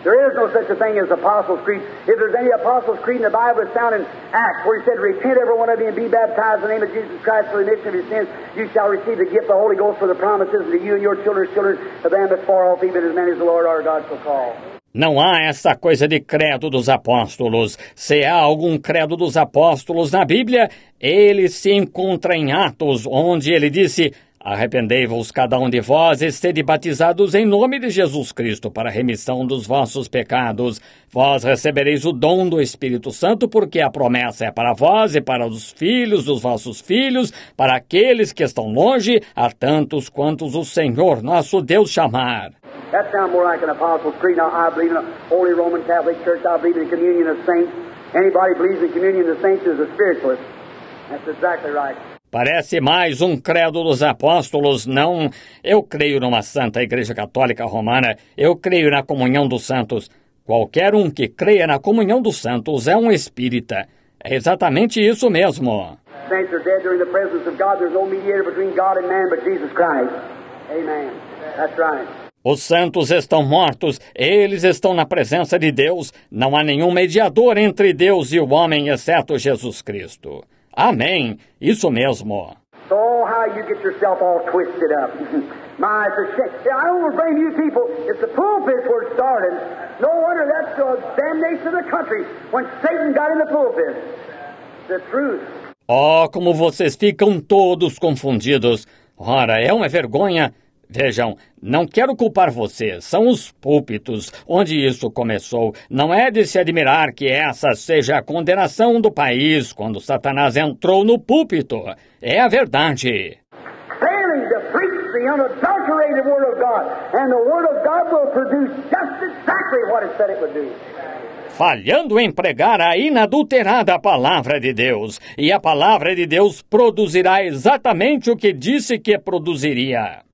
There is no such a thing as Apostles' Creed. If there's any Apostles' Creed in the Bible, it's found in Acts, where he said, repent every one of you and be baptized in the name of Jesus Christ for the remission of your sins. You shall receive the gift of the Holy Ghost for the promises to you and your children's children, of them that far off, even as many as the Lord our God shall call. Não há essa coisa de credo dos apóstolos. Se há algum credo dos apóstolos na Bíblia, ele se encontra em Atos, onde ele disse: arrependei-vos cada um de vós e sede batizados em nome de Jesus Cristo para a remissão dos vossos pecados. Vós recebereis o dom do Espírito Santo, porque a promessa é para vós e para os filhos dos vossos filhos, para aqueles que estão longe, a tantos quantos o Senhor nosso Deus chamar. That sounds more like an Apostles' Creed. Now, I believe in a Holy Roman Catholic Church. I believe in the communion of saints. Anybody believes in communion of saints is a spiritualist. That's exactly right. Parece mais um credo dos apóstolos, não. Eu creio numa Santa Igreja Católica Romana. Eu creio na comunhão dos santos. Qualquer um que creia na comunhão dos santos é um espírita. É exatamente isso mesmo. Saints are dead during the presence of God. There's no mediator between God and man but Jesus Christ. Amen. That's right. Os santos estão mortos, eles estão na presença de Deus. Não há nenhum mediador entre Deus e o homem, exceto Jesus Cristo. Amém. Isso mesmo. So how you get yourself all twisted up. My, it's a shame. I don't blame you people. It's the pulpits where it started. No wonder that's the damnation of the country when Satan got in the pulpit. The truth. Oh, como vocês ficam todos confundidos. Ora, é uma vergonha. Vejam, não quero culpar vocês, são os púlpitos onde isso começou. Não é de se admirar que essa seja a condenação do país quando Satanás entrou no púlpito. É a verdade. Failing to preach the unadulterated Word of God, and the Word of God will produce just exactly what it said it would do. Falhando em pregar a inadulterada palavra de Deus, e a palavra de Deus produzirá exatamente o que disse que produziria.